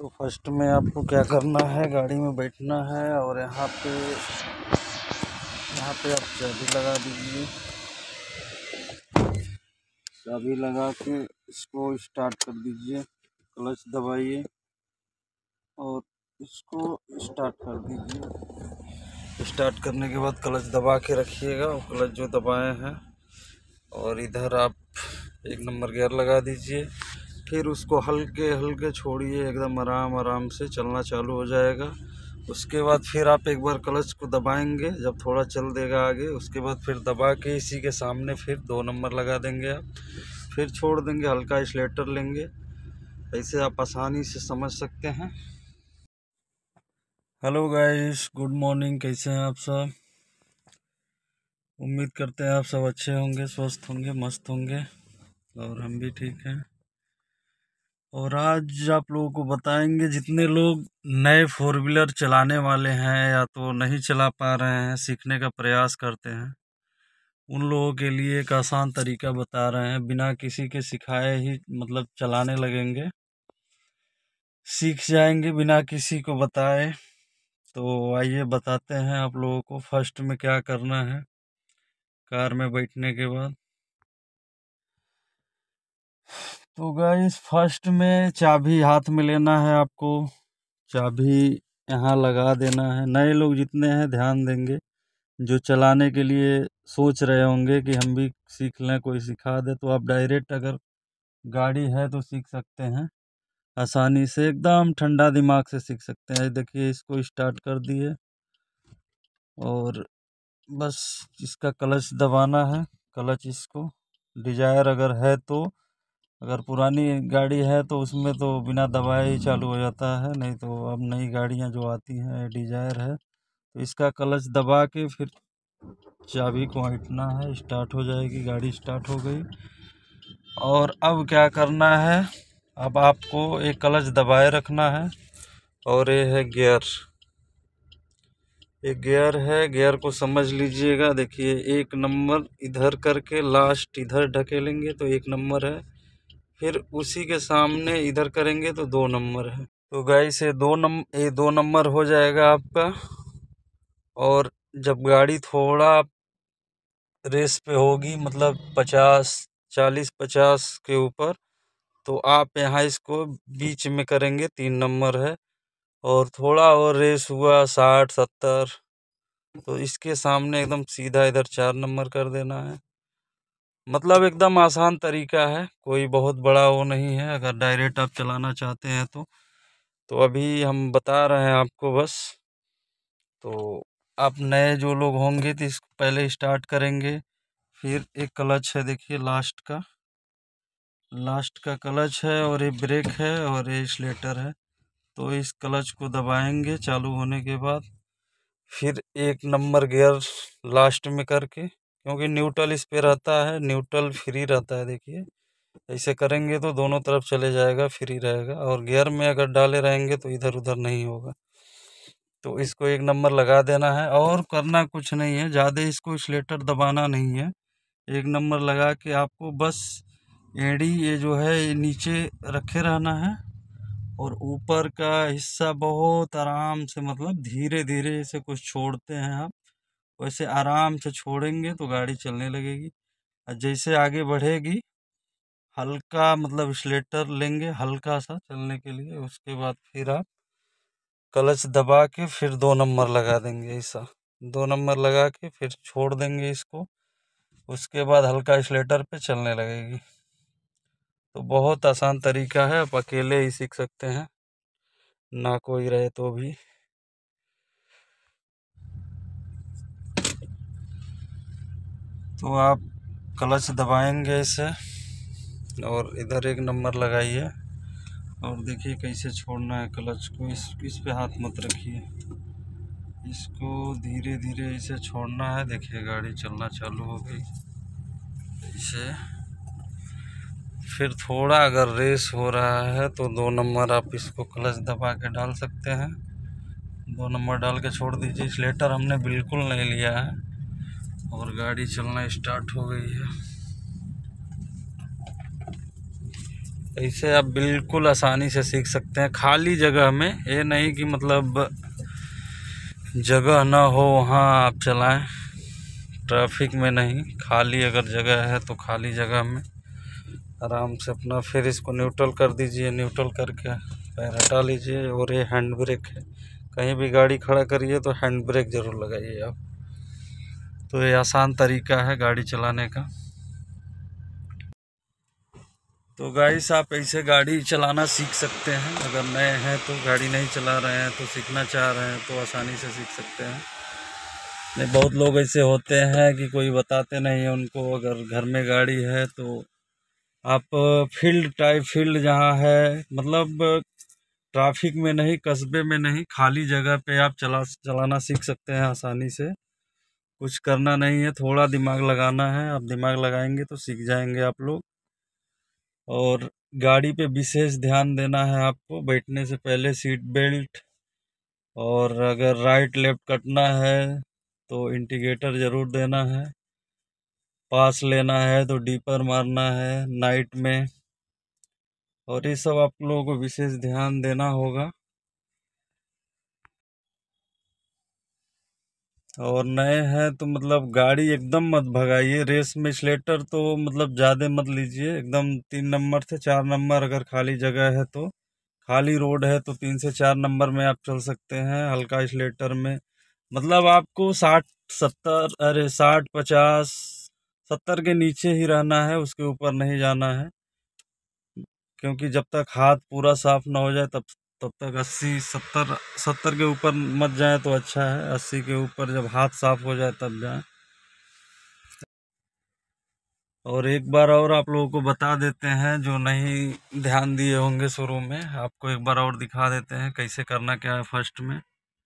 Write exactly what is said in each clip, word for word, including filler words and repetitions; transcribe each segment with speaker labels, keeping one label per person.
Speaker 1: तो फर्स्ट में आपको क्या करना है, गाड़ी में बैठना है और यहाँ पे यहाँ पे आप चाबी लगा दीजिए। चाबी लगा के इसको स्टार्ट कर दीजिए, क्लच दबाइए और इसको स्टार्ट कर दीजिए। स्टार्ट करने के बाद क्लच दबा के रखिएगा और क्लच जो दबाए हैं और इधर आप एक नंबर गियर लगा दीजिए। फिर उसको हल्के हल्के छोड़िए, एकदम आराम आराम से चलना चालू हो जाएगा। उसके बाद फिर आप एक बार क्लच को दबाएंगे, जब थोड़ा चल देगा आगे, उसके बाद फिर दबा के इसी के सामने फिर दो नंबर लगा देंगे आप, फिर छोड़ देंगे, हल्का स्लेटर लेंगे। ऐसे आप आसानी से समझ सकते हैं। Hello guys, good morning. कैसे हैं आप सब? उम्मीद करते हैं आप सब अच्छे होंगे, स्वस्थ होंगे, मस्त होंगे और हम भी ठीक हैं। और आज आप लोगों को बताएंगे, जितने लोग नए फोर व्हीलर चलाने वाले हैं या तो नहीं चला पा रहे हैं, सीखने का प्रयास करते हैं, उन लोगों के लिए एक आसान तरीका बता रहे हैं। बिना किसी के सिखाए ही मतलब चलाने लगेंगे, सीख जाएंगे बिना किसी को बताए। तो आइए बताते हैं आप लोगों को फर्स्ट में क्या करना है। कार में बैठने के बाद तो गाइस फर्स्ट में चाबी हाथ में लेना है आपको। चाबी यहाँ लगा देना है। नए लोग जितने हैं ध्यान देंगे, जो चलाने के लिए सोच रहे होंगे कि हम भी सीख लें, कोई सिखा दे, तो आप डायरेक्ट अगर गाड़ी है तो सीख सकते हैं आसानी से, एकदम ठंडा दिमाग से सीख सकते हैं। देखिए इसको स्टार्ट कर दिए और बस इसका क्लच दबाना है। क्लच इसको डिजायर अगर है तो, अगर पुरानी गाड़ी है तो उसमें तो बिना दबाए ही चालू हो जाता है, नहीं तो अब नई गाड़ियां जो आती हैं, डिजायर है, तो इसका क्लच दबा के फिर चाबी को हटना है, स्टार्ट हो जाएगी गाड़ी। स्टार्ट हो गई। और अब क्या करना है, अब आपको एक क्लच दबाए रखना है और ये है गियर। एक गियर है, गियर को समझ लीजिएगा। देखिए एक नंबर इधर करके लास्ट इधर ढकेलेंगे तो एक नंबर है, फिर उसी के सामने इधर करेंगे तो दो नंबर है। तो गाइस ये दो नंबर ये दो नंबर हो जाएगा आपका। और जब गाड़ी थोड़ा रेस पे होगी, मतलब पचास चालीस पचास के ऊपर, तो आप यहाँ इसको बीच में करेंगे, तीन नंबर है। और थोड़ा और रेस हुआ साठ सत्तर, तो इसके सामने एकदम सीधा इधर चार नंबर कर देना है। मतलब एकदम आसान तरीका है, कोई बहुत बड़ा वो नहीं है अगर डायरेक्ट आप चलाना चाहते हैं तो। तो अभी हम बता रहे हैं आपको बस। तो आप नए जो लोग होंगे तो इसको पहले स्टार्ट करेंगे, फिर एक क्लच है, देखिए लास्ट का लास्ट का क्लच है और ये ब्रेक है और ये स्लेटर है। तो इस क्लच को दबाएंगे चालू होने के बाद, फिर एक नंबर गियर लास्ट में करके, क्योंकि न्यूट्रल इस पे रहता है, न्यूट्रल फ्री रहता है। देखिए ऐसे करेंगे तो दोनों तरफ चले जाएगा, फ्री रहेगा। और गियर में अगर डाले रहेंगे तो इधर उधर नहीं होगा। तो इसको एक नंबर लगा देना है और करना कुछ नहीं है, ज़्यादा इसको स्लेटर दबाना नहीं है। एक नंबर लगा के आपको बस एड़ी ये जो है ये नीचे रखे रहना है और ऊपर का हिस्सा बहुत आराम से, मतलब धीरे धीरे इसे कुछ छोड़ते हैं आप, वैसे आराम से छोड़ेंगे तो गाड़ी चलने लगेगी। और जैसे आगे बढ़ेगी, हल्का मतलब स्लेटर लेंगे हल्का सा चलने के लिए, उसके बाद फिर आप क्लच दबा के फिर दो नंबर लगा देंगे। ऐसा दो नंबर लगा के फिर छोड़ देंगे इसको, उसके बाद हल्का स्लेटर पे चलने लगेगी। तो बहुत आसान तरीका है, आप अकेले ही सीख सकते हैं, ना कोई रहे तो भी। तो आप क्लच दबाएंगे इसे और इधर एक नंबर लगाइए और देखिए कैसे छोड़ना है क्लच को। इस इस पे हाथ मत रखिए, इसको धीरे धीरे इसे छोड़ना है। देखिए गाड़ी चलना चालू हो गई इसे। फिर थोड़ा अगर रेस हो रहा है तो दो नंबर आप इसको क्लच दबा के डाल सकते हैं, दो नंबर डाल के छोड़ दीजिए। स्लेटर हमने बिल्कुल नहीं लिया है और गाड़ी चलना स्टार्ट हो गई है। इसे आप बिल्कुल आसानी से सीख सकते हैं खाली जगह में। ये नहीं कि मतलब जगह ना हो वहाँ आप चलाएं, ट्रैफिक में नहीं, खाली अगर जगह है तो खाली जगह में आराम से अपना फिर इसको न्यूट्रल कर दीजिए। न्यूट्रल करके पैर हटा लीजिए। और ये हैंड ब्रेक है, कहीं भी गाड़ी खड़ा करिए तो हैंड ब्रेक ज़रूर लगाइए आप। तो ये आसान तरीका है गाड़ी चलाने का। तो गाइस आप ऐसे गाड़ी चलाना सीख सकते हैं। अगर नए हैं तो गाड़ी नहीं चला रहे हैं तो सीखना चाह रहे हैं तो आसानी से सीख सकते हैं। नहीं, बहुत लोग ऐसे होते हैं कि कोई बताते नहीं है उनको। अगर घर में गाड़ी है तो आप फील्ड टाइप, फील्ड जहाँ है मतलब ट्रैफिक में नहीं, कस्बे में नहीं, खाली जगह पे आप चला चलाना सीख सकते हैं आसानी से। कुछ करना नहीं है, थोड़ा दिमाग लगाना है। आप दिमाग लगाएंगे तो सीख जाएंगे आप लोग। और गाड़ी पे विशेष ध्यान देना है आपको। बैठने से पहले सीट बेल्ट, और अगर राइट लेफ्ट कटना है तो इंडिकेटर ज़रूर देना है। पास लेना है तो डीपर मारना है नाइट में। और ये सब आप लोगों को विशेष ध्यान देना होगा। और नए हैं तो मतलब गाड़ी एकदम मत भगाइए रेस में। स्लेटर तो मतलब ज़्यादा मत लीजिए, एकदम तीन नंबर से चार नंबर अगर खाली जगह है तो, खाली रोड है तो तीन से चार नंबर में आप चल सकते हैं हल्का स्लेटर में। मतलब आपको साठ सत्तर, अरे साठ पचास सत्तर के नीचे ही रहना है, उसके ऊपर नहीं जाना है। क्योंकि जब तक हाथ पूरा साफ ना हो जाए तब तब तक अस्सी सत्तर सत्तर के ऊपर मत जाए तो अच्छा है। अस्सी के ऊपर जब हाथ साफ हो जाए तब जाए। और एक बार और आप लोगों को बता देते हैं, जो नहीं ध्यान दिए होंगे शुरू में, आपको एक बार और दिखा देते हैं कैसे करना क्या है फर्स्ट में।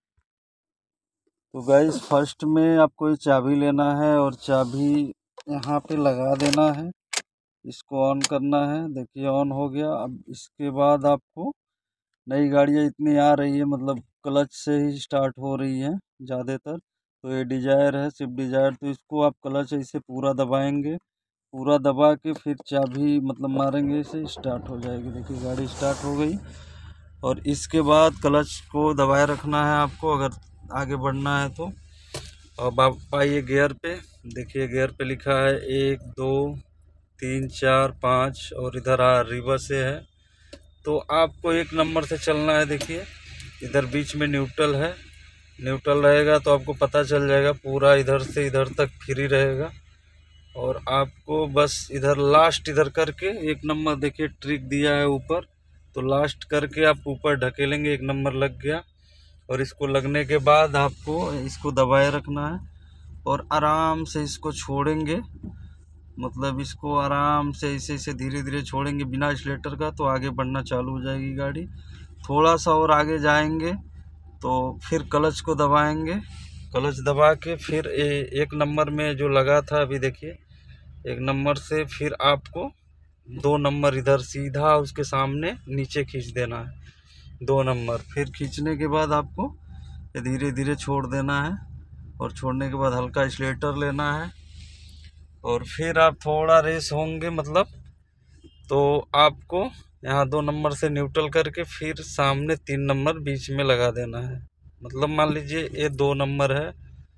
Speaker 1: तो गाइस फर्स्ट में आपको ये चाबी लेना है और चाबी यहाँ पे लगा देना है। इसको ऑन करना है। देखिए ऑन हो गया। अब इसके बाद आपको, नई गाड़ियाँ इतनी आ रही है मतलब क्लच से ही स्टार्ट हो रही है ज़्यादातर। तो ये डिजायर है, स्विफ्ट डिजायर, तो इसको आप क्लच ऐसे पूरा दबाएंगे। पूरा दबा के फिर चाबी मतलब मारेंगे, इसे स्टार्ट हो जाएगी। देखिए गाड़ी स्टार्ट हो गई। और इसके बाद क्लच को दबाए रखना है आपको अगर आगे बढ़ना है तो। अब आप आइए गियर पे। देखिए गियर पे लिखा है एक दो तीन चार पाँच, और इधर आ रिवर्स से है। तो आपको एक नंबर से चलना है। देखिए इधर बीच में न्यूट्रल है, न्यूट्रल रहेगा तो आपको पता चल जाएगा पूरा इधर से इधर तक फ्री रहेगा। और आपको बस इधर लास्ट इधर करके एक नंबर, देखिए ट्रिक दिया है ऊपर, तो लास्ट करके आप ऊपर ढकेलेंगे, एक नंबर लग गया। और इसको लगने के बाद आपको इसको दबाए रखना है और आराम से इसको छोड़ेंगे। मतलब इसको आराम से ऐसे ऐसे धीरे धीरे छोड़ेंगे बिना एक्सीलेटर का, तो आगे बढ़ना चालू हो जाएगी गाड़ी। थोड़ा सा और आगे जाएंगे तो फिर क्लच को दबाएंगे। क्लच दबा के फिर ए, एक नंबर में जो लगा था अभी देखिए, एक नंबर से फिर आपको दो नंबर इधर सीधा उसके सामने नीचे खींच देना है। दो नंबर फिर खींचने के बाद आपको धीरे धीरे छोड़ देना है। और छोड़ने के बाद हल्का एक्सीलेटर लेना है। और फिर आप थोड़ा रेस होंगे मतलब, तो आपको यहाँ दो नंबर से न्यूट्रल करके फिर सामने तीन नंबर बीच में लगा देना है। मतलब मान लीजिए ये दो नंबर है,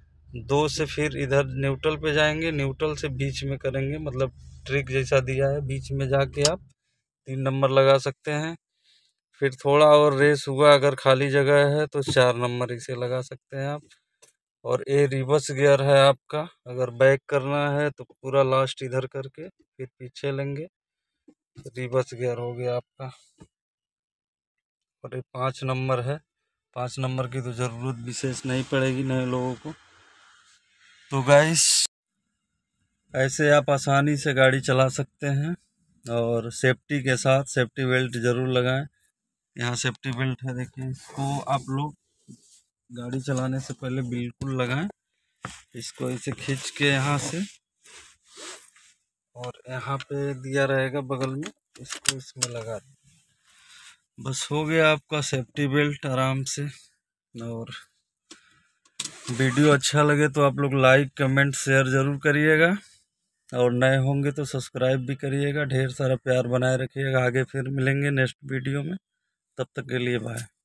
Speaker 1: दो से फिर इधर न्यूट्रल पे जाएंगे, न्यूट्रल से बीच में करेंगे। मतलब ट्रिक जैसा दिया है, बीच में जाके आप तीन नंबर लगा सकते हैं। फिर थोड़ा और रेस हुआ अगर खाली जगह है तो चार नंबर इसे लगा सकते हैं आप। और ये रिवर्स गियर है आपका। अगर बैक करना है तो पूरा लास्ट इधर करके फिर पीछे लेंगे, रिवर्स गियर हो गया आपका। और ये पाँच नंबर है। पाँच नंबर की तो ज़रूरत विशेष नहीं पड़ेगी नए लोगों को। तो गाइस ऐसे आप आसानी से गाड़ी चला सकते हैं। और सेफ्टी के साथ सेफ्टी बेल्ट ज़रूर लगाएं। यहाँ सेफ्टी बेल्ट है, देखिए इसको आप लोग गाड़ी चलाने से पहले बिल्कुल लगाएं। इसको ऐसे खींच के यहाँ से, और यहाँ पे दिया रहेगा बगल में, इसको इसमें लगा दें। बस हो गया आपका सेफ्टी बेल्ट आराम से। और वीडियो अच्छा लगे तो आप लोग लाइक कमेंट शेयर ज़रूर करिएगा। और नए होंगे तो सब्सक्राइब भी करिएगा। ढेर सारा प्यार बनाए रखिएगा। आगे फिर मिलेंगे नेक्स्ट वीडियो में, तब तक के लिए बाय।